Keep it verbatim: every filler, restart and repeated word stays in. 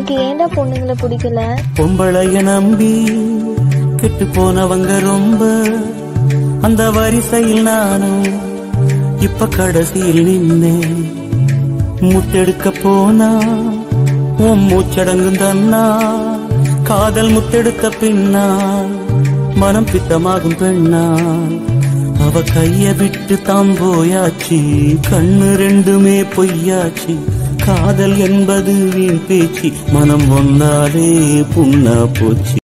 உனக்கு ஏன்டா பொண்ணுங்களை பிடிக்கல? பொம்பளைய நம்பி கெட்டு போனவங்க ரொம்ப, அந்த வரிசையில் நானும் இப்ப கடைசியில் நின்னேன். முத்தெடுக்க போனா உன் மூச்சடங்கும் தன்னா, காதல் முத்தெடுக்க பின்னால் மனம் பித்தமாகும் பெண்ணா. அவ கைய விட்டு தாம் போயாச்சு, கண்ணு ரெண்டுமே பொய்யாச்சு. காதல் என்பது வீண் பேச்சு, மனம் ஒன்னாலே புண்ணா போச்சு.